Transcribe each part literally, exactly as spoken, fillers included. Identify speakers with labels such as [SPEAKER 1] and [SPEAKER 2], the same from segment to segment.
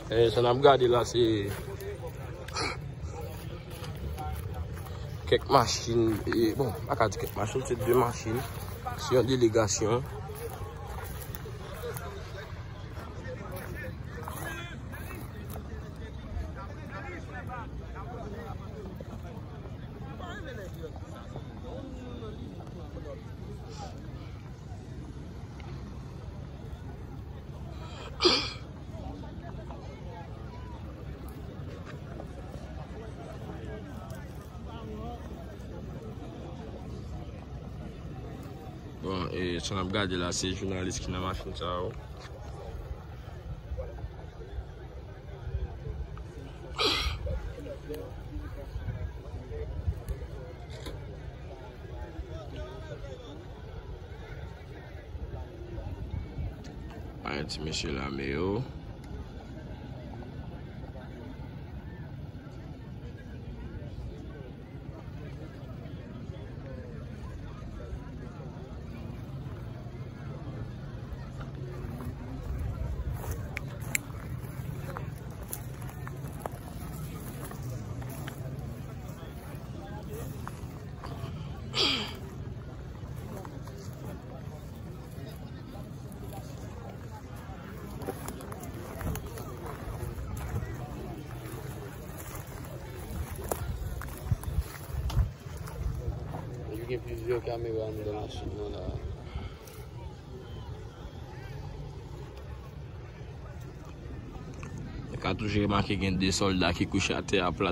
[SPEAKER 1] Et ça n'a pas regardé là, c'est quelques machines. Et bon, pas dire quelques machines, c'est deux machines. C'est une délégation. Bon, et si on a regardé là, c'est les journalistes qui n'ont pas fait ça. Un petit monsieur là, mais oh. Il y a plusieurs caméras dans la machine là. Il y a toujours remarqué qu'il y a des soldats qui couchent à terre à plat.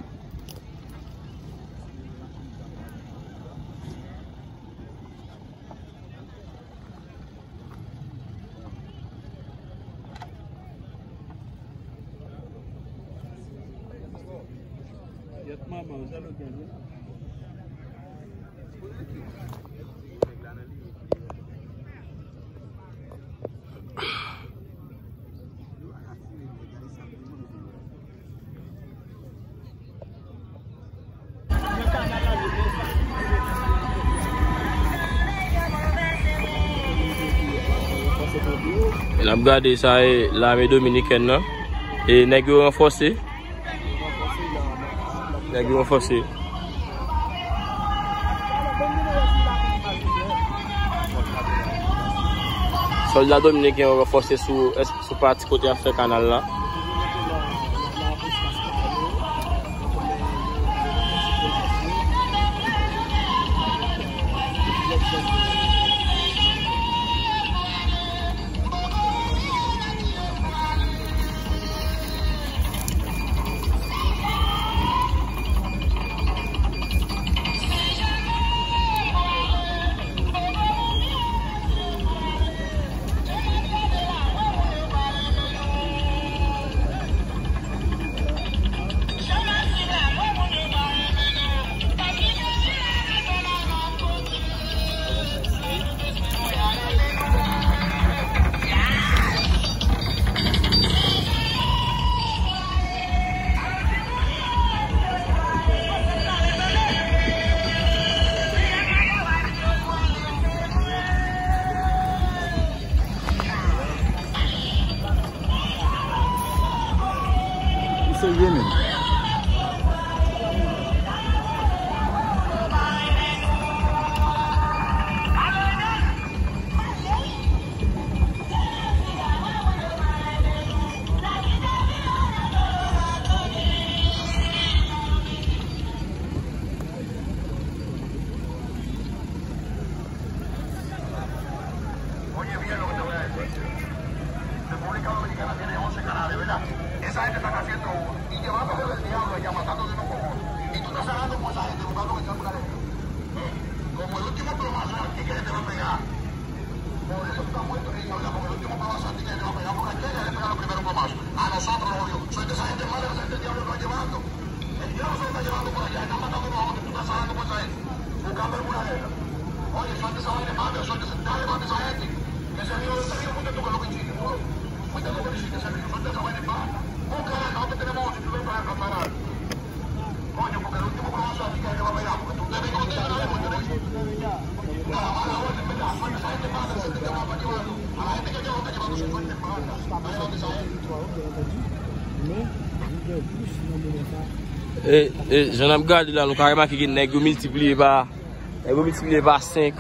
[SPEAKER 1] On a regardé ça, l'armée dominicaine, et nous avons renforcé. Nous avons renforcé. Soldats dominicains ont renforcé sur la partie côté à faire canal là.
[SPEAKER 2] Yemen.
[SPEAKER 3] Oye bien lo que te voy a decir. República Dominicana tiene once canales, ¿verdad? Esa gente está haciendo uno y llevándose del diablo allá matando de unos cojones. Y tú estás hablando con esa gente buscando que sea una ley. Como el último plomazo aquí que te va a pegar. Por eso tú estás muerto niño, ¿verdad? Porque el último plomazo aquí que te va a pegar por aquella le pega los primeros plomazos. A nosotros, odio. Soy de esa gente mala, esa gente el diablo lo está llevando. El diablo se lo está llevando por allá, están matando unos hombres, tú estás hablando con esa gente. Buscando alguna guerra. Oye, suelta esa vaina, madre, suelta esa dale, mate esa gente. Ese río, ese río, fuiste tú con lo que hiciste, ¿no? Fuiste tú con lo que hiciste ese río, suelta esa vaina en paz. Busca, nosotros tenemos si tú ven para parar. Coño, porque el último plomazo aquí que te va a pegar, porque tú te ves con tierra, ¿no? No, la mala orden, ¿verdad? Suelta esa gente en paz, esa gente te va para llevarlo. A la gente que lleva, está llevando su suerte en paz. Dale, mate esa gente.
[SPEAKER 1] Et, et j'en ai regardé là, nous carrément qui est multiplié par multiplié par cinq.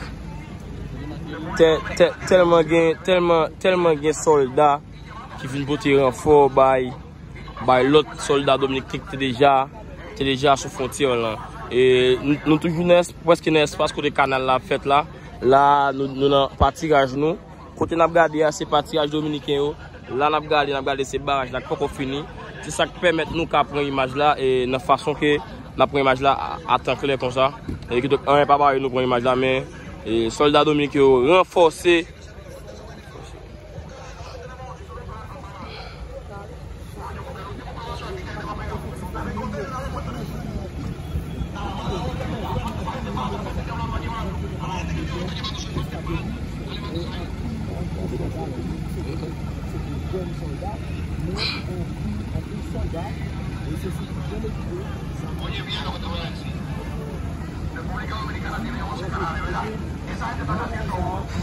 [SPEAKER 1] Tellement gain tellement tellement gain soldats qui viennent pour tirer renfort by by l'autre soldat dominicain qui déjà qui déjà sur frontière là. Et nous, nous toujours presque dans l'espace côté canal là fait là. Là nous nous dans partirage nous. Côté n'a regardé c'est partirage dominicain. Là n'a regardé n'a regardé ces barrages là pas fini. C'est ça qui permet nous qu'à prendre image là et de façon que la première image là à temps clair comme ça. Et que donc un pas pareil nous prendre image là mais et soldats dominicains renforcés.
[SPEAKER 3] Oye bien lo que te voy a decir. República Dominicana tiene once canales, ¿verdad? Esa gente está haciendo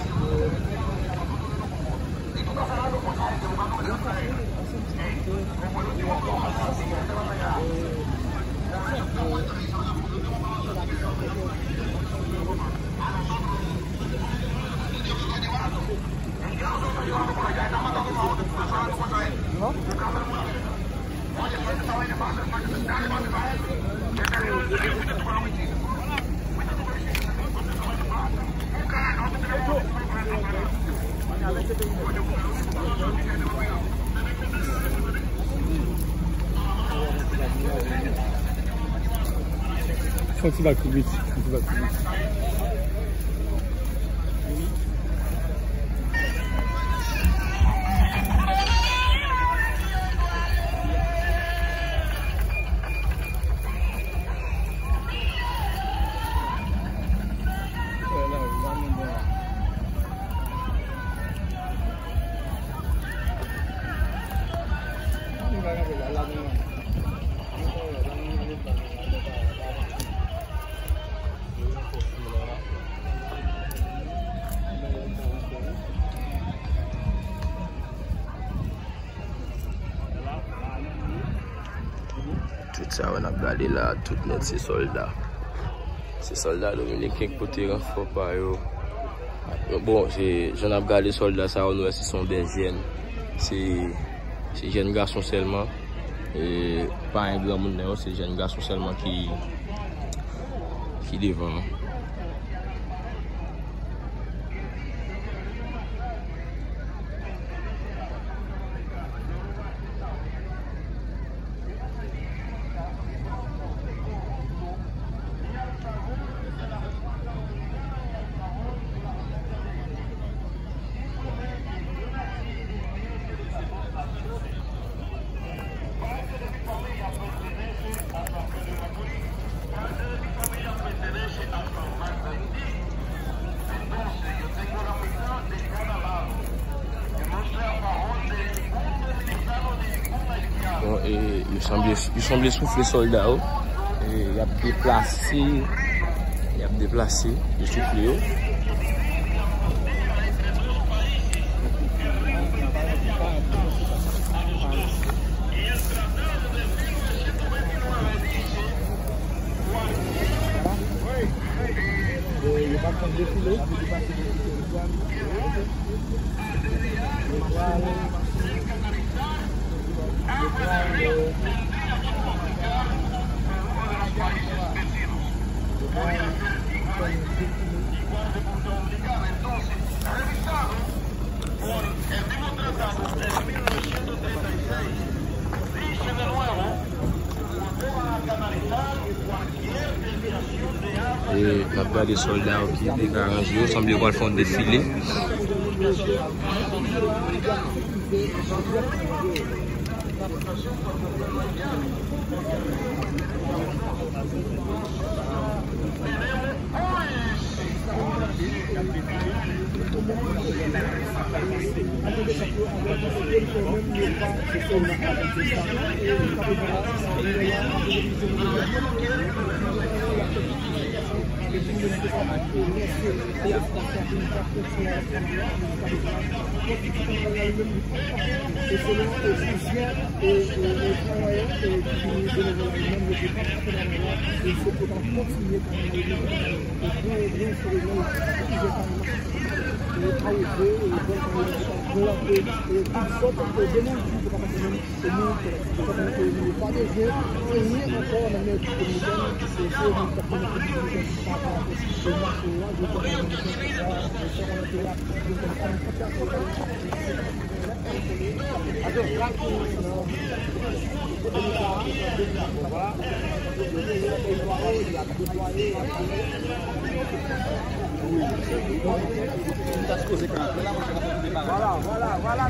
[SPEAKER 3] y tú estás hablando con esa gente buscando que te va a traer. Como el último coja, así que te va a pegar. Por eso está bueno revisar la foto de la banda de que a nosotros el diablo está llevando. El diablo se está llevando por allá, está matando a otro, tú estás hablando con esa gente. Buscándole una vez. Oye, suelta esa vaina, pasa, dale, pasa para eso. ¿Qué te digo? Fuiste tú con la homicida. Fuiste tú con la homicida. Entonces esa vaina pasa. Busca, no te tenemos que poner la cara. A veces te digo, yo, porque lo único que nosotros tiene que tener cuidado.
[SPEAKER 2] Je crois que tu vas plus vite. Tu vas plus vite.
[SPEAKER 1] Tout ça, on a regardé là, tout net, ces soldats. Ces soldats dominicains qui côté renfort par eux. Bon, j'en ai regardé les soldats, ça, on voit, ce sont des jeunes. C'est jeunes garçons seulement. Et pas un grand monde, c'est jeunes garçons seulement qui, qui devant. Bon, et il semblait, il semblait souffler soldat. Et il a déplacé, il a déplacé, il soufflé. Et la plupart des soldats qui étaient arrangés, il semble qu'ils font défiler.
[SPEAKER 2] Et selon les physiciens et les travailleurs qui nous donnent même le départ, il faut continuer à bien bien sur les gens et travailler et voir que toutes sortes de demandes qui sont et nous pas déjà et ni encore dans notre communauté c'est sur une personne qui est pas le marché là je voilà, voilà, voilà.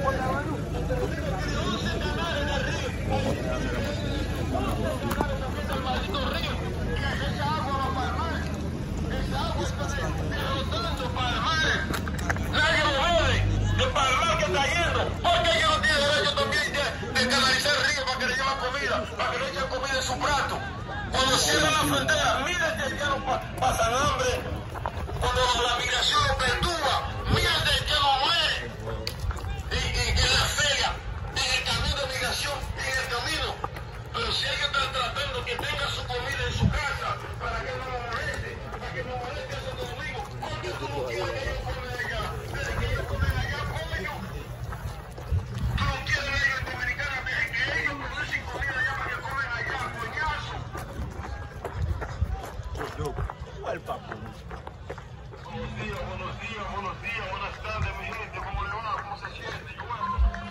[SPEAKER 3] Nadie lo ve de Palmar que está yendo. Porque ellos no tienen derecho también de, de canalizar el río para que le lleven comida, para que le echen comida en su plato. Cuando cierran la frontera, miles de haitianos pa, pasan hambre. Cuando la migración los perturba, miles de haitianos mueren. Y, y, y en la feria, en el camino de migración, en el camino. Pero si ellos están tratando que tengan su comida en su casa, para que no lo moleste, para que no moleste a Santo Domingo, porque tú no quieres que ellos comen allá. Desde que ellos comen allá, coño. Tú no quieres a ellos dominicanos, desde que ellos producen comida allá para que comen allá, coñazo.
[SPEAKER 4] ¿Cuál papo?
[SPEAKER 3] Buenos días, buenos días, buenos días, buenas tardes, mi gente. ¿Cómo le va? ¿Cómo se siente? Yo, bueno.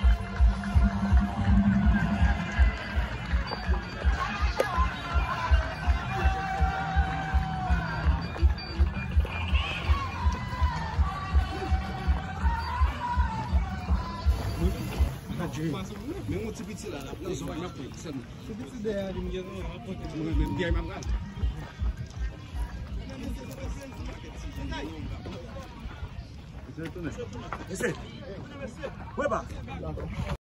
[SPEAKER 4] Même petit petit là, là, ils ont un peu. C'est petit derrière, ils ont rapporté. Même bien, même là. Ese. Hueva.